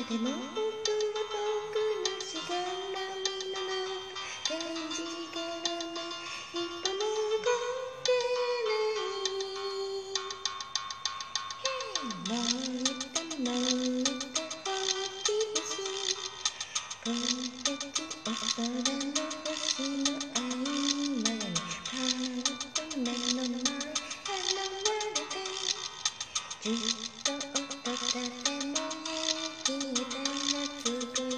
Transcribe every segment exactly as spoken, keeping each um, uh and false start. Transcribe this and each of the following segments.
でも本当は僕のしがらみの中感じがらない一歩も動けない燃えた燃えたほうき星この時お空の星の合間にパッと目の前現れてずっと音立ても消えた夏恋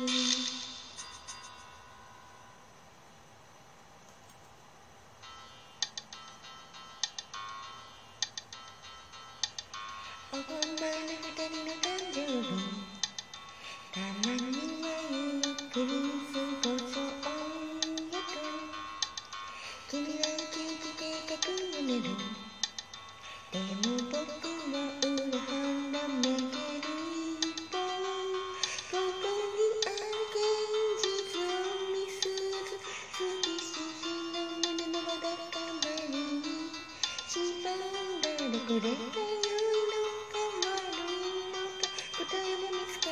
おごまな二人の誕生日たまにはゆっくり過ごそうよと君は生きて隠れるでも僕は裏腹めてる一方ここにある現実を見すず好きししの胸のわだかまりに縛られこれが良いのか悪いのか答えも見つか